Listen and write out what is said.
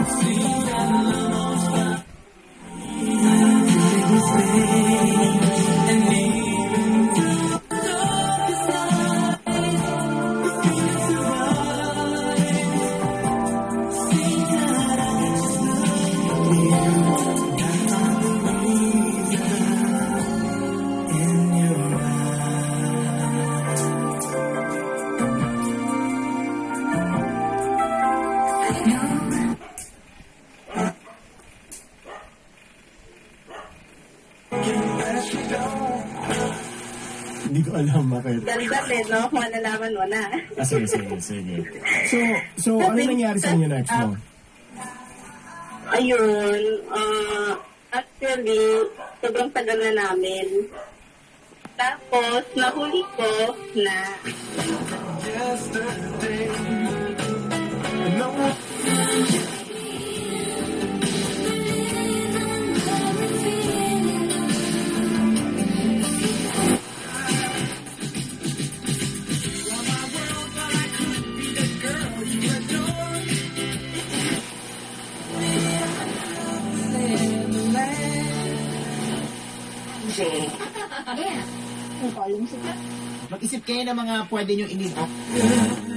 Hindi ko alam bakit. Dali-dali, no? Malalaman mo na. Sige. So, ano nangyari sa inyo next mo? Ayun, actually, sobrang tagal na namin. Tapos, nahuli ko na Mag-isip kayo ng mga pwede nyo in-up.